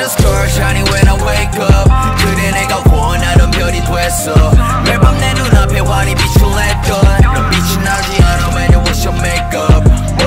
the stars shining when I wake up. 그래 내가 원하던 별이 됐어. 매일 밤 내 눈앞에 환히 빛을 냈던 넌 빛이 나지 않아 when you wash your makeup.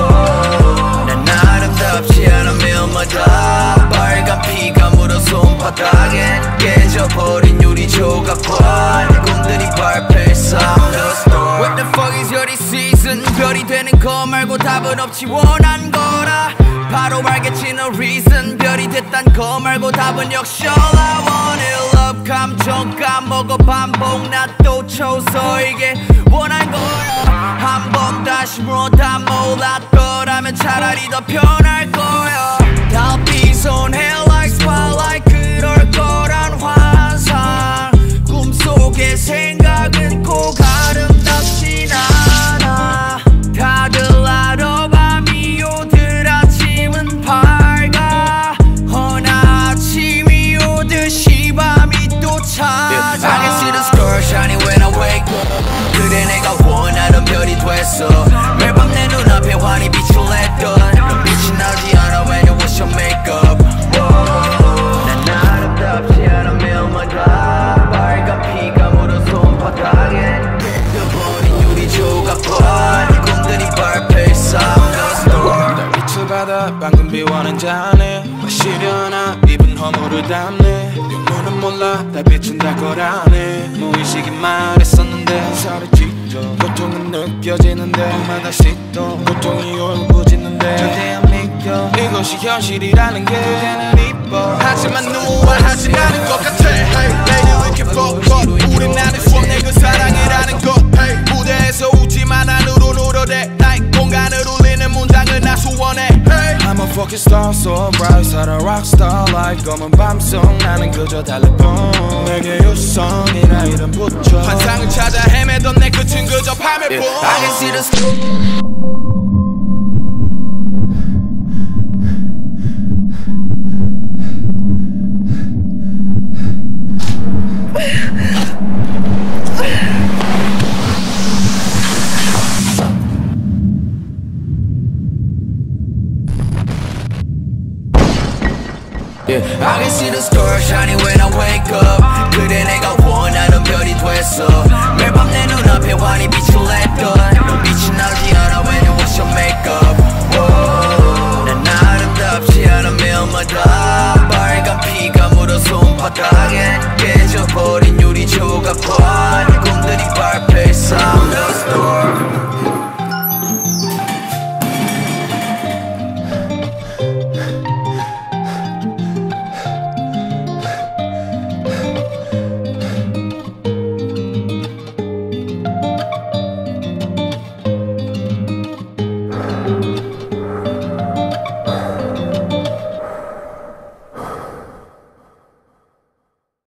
난 아름답지 않으면 마다 빨간 피가 묻어 손바닥엔 깨져버린 유리 조각과 내 꿈들이 밟힐 I'm the star. What the fuck is your season? 별이 되는 거 말고 답은 없지 원한 거라 바로 알겠지 no reason. 별이 됐단 거 말고 답은 역시 all I want is love. 감정 까먹어 반복 나 또 쳐서 이게 원한 거야. 한 번 다시 물어다 몰랐더라면 차라리 더 편할 거야. 달빛 손 hair like spotlight 그럴 거란 환상. 꿈속의 생각은 꼭 아름답진 않아. 다들 알아 밤이 오듯 아침은 밝아. 어느 아침이 오듯이 밤이 또 찾아. I can see the stars shining when I wake up. 그래 내가 원하던 별이 됐어. 매일 밤 내 눈앞에 환히 빛을 냈던 넌 빛이 나지 않아 when you wash your makeup. 난 아름답지 않으면 마다 빨간 피가 묻어 손바닥엔 깨져버린 유리 조각과 네 꿈들이 밟힐 I'm the storm. 날 빛을 받아 방금 비워낸 잔에 마시려나 입은 허물을 담네. 눈은 몰라 달빛은 달 거라네. 무의식이 말했었는데 살이 찢어 고통은 느껴지는데 엄마 다시 또 고통이 울부짖는데 절대 안 믿겨 이것이 현실이라는 게 그대는 이뻐. 하지만 누워 하진 않은 것 같아. hey, 내일은 이렇게 fuck 우린 나는 수업 내 그 사랑이라는 것. hey, 무대에서 웃지만 안으로 누러대 나의 공간을 울리는 문장을 나 소원해. hey. I'm a fucking star so bright 살아 rockstar like 검은 밤속 나는 그저 달래뿐. 내게 유성이라 이름 붙여 환상을 찾아 헤매던 내 끝은 그저 밤의 뿐. I can see the I can see the stars shining when I wake up. 그래 내가 원하던 별이 됐어. 매일 밤 내 눈앞에 환히 빛을 냈던 넌 빛이